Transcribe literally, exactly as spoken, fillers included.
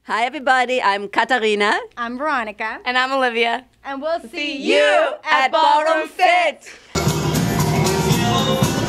Hi everybody, I'm Katarina. I'm Veronica. And I'm Olivia. And we'll see, See you at Ballroom Fit.